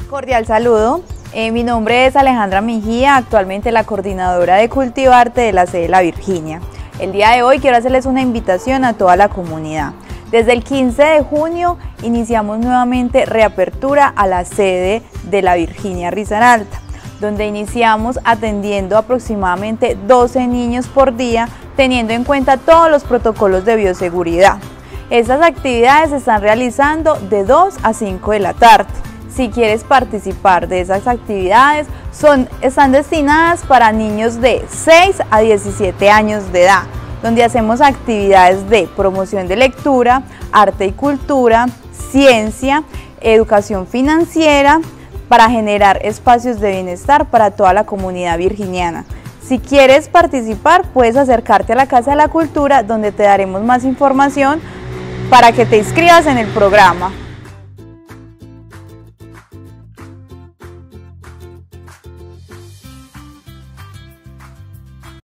Cordial saludo, mi nombre es Alejandra Mejía, actualmente la coordinadora de Cultivarte de la sede La Virginia. El día de hoy quiero hacerles una invitación a toda la comunidad. Desde el 15 de junio iniciamos nuevamente reapertura a la sede de La Virginia Risaralda, donde iniciamos atendiendo aproximadamente 12 niños por día, teniendo en cuenta todos los protocolos de bioseguridad. Estas actividades se están realizando de 2 a 5 de la tarde. Si quieres participar de esas actividades, están destinadas para niños de 6 a 17 años de edad, donde hacemos actividades de promoción de lectura, arte y cultura, ciencia, educación financiera, para generar espacios de bienestar para toda la comunidad virginiana. Si quieres participar, puedes acercarte a la Casa de la Cultura, donde te daremos más información para que te inscribas en el programa.